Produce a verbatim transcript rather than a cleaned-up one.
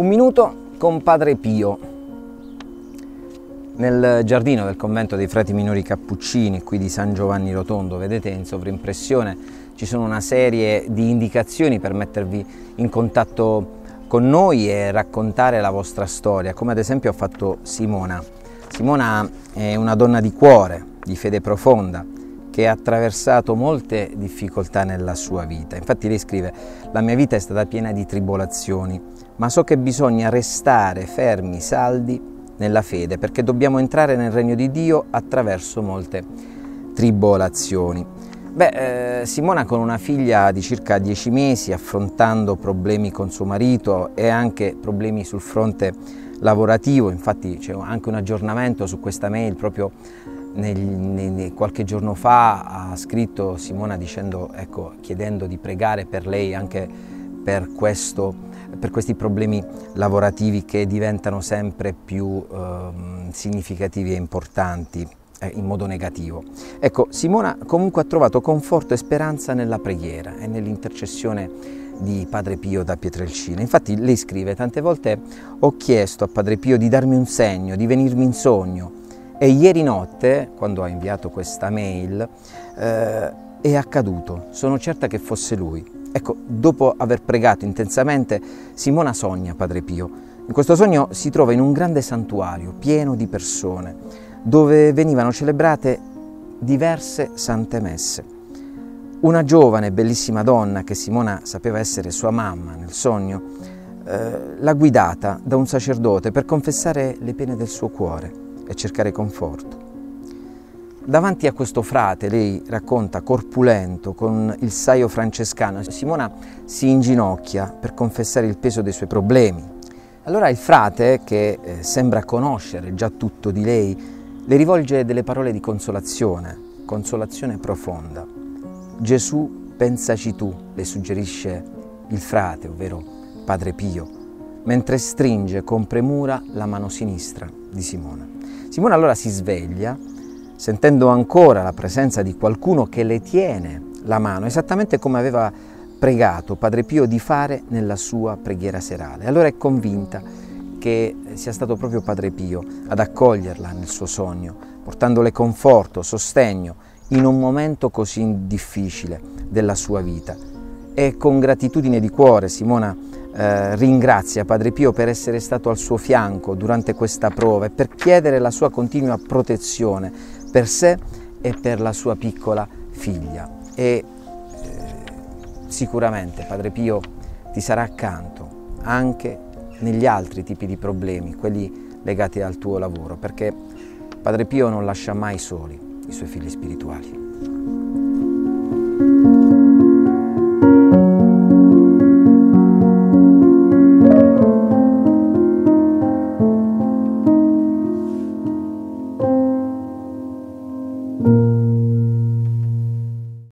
Un minuto con Padre Pio. Nel giardino del convento dei frati minori cappuccini, qui di San Giovanni Rotondo, vedete in sovrimpressione ci sono una serie di indicazioni per mettervi in contatto con noi e raccontare la vostra storia, come ad esempio ha fatto Simona. Simona è una donna di cuore, di fede profonda, che ha attraversato molte difficoltà nella sua vita. Infatti lei scrive: la mia vita è stata piena di tribolazioni, ma so che bisogna restare fermi, saldi nella fede, perché dobbiamo entrare nel regno di Dio attraverso molte tribolazioni. Beh, eh, Simona, con una figlia di circa dieci mesi, affrontando problemi con suo marito e anche problemi sul fronte lavorativo, infatti c'è anche un aggiornamento su questa mail proprio nel, nel, qualche giorno fa ha scritto Simona dicendo, ecco, chiedendo di pregare per lei anche per questo, per questi problemi lavorativi che diventano sempre più eh, significativi e importanti eh, in modo negativo. Ecco, Simona comunque ha trovato conforto e speranza nella preghiera e nell'intercessione di Padre Pio da Pietrelcina. Infatti lei scrive: tante volte ho chiesto a Padre Pio di darmi un segno, di venirmi in sogno, e ieri notte, quando ha inviato questa mail, eh, è accaduto. Sono certa che fosse lui. Ecco, dopo aver pregato intensamente, Simona sogna Padre Pio. In questo sogno si trova in un grande santuario pieno di persone, dove venivano celebrate diverse sante messe. Una giovane, bellissima donna, che Simona sapeva essere sua mamma nel sogno, eh, l'ha guidata da un sacerdote per confessare le pene del suo cuore e cercare conforto. Davanti a questo frate, lei racconta, corpulento, con il saio francescano, Simona si inginocchia per confessare il peso dei suoi problemi. Allora il frate, che eh, sembra conoscere già tutto di lei, le rivolge delle parole di consolazione, consolazione profonda. Gesù, pensaci tu, le suggerisce il frate, ovvero Padre Pio, mentre stringe con premura la mano sinistra di Simona. Simona allora si sveglia, sentendo ancora la presenza di qualcuno che le tiene la mano, esattamente come aveva pregato Padre Pio di fare nella sua preghiera serale. Allora è convinta che sia stato proprio Padre Pio ad accoglierla nel suo sogno, portandole conforto, sostegno in un momento così difficile della sua vita. E con gratitudine di cuore Simona eh, ringrazia Padre Pio per essere stato al suo fianco durante questa prova e per chiedere la sua continua protezione per sé e per la sua piccola figlia. E eh, sicuramente Padre Pio ti sarà accanto anche negli altri tipi di problemi, quelli legati al tuo lavoro, perché Padre Pio non lascia mai soli i suoi figli spirituali.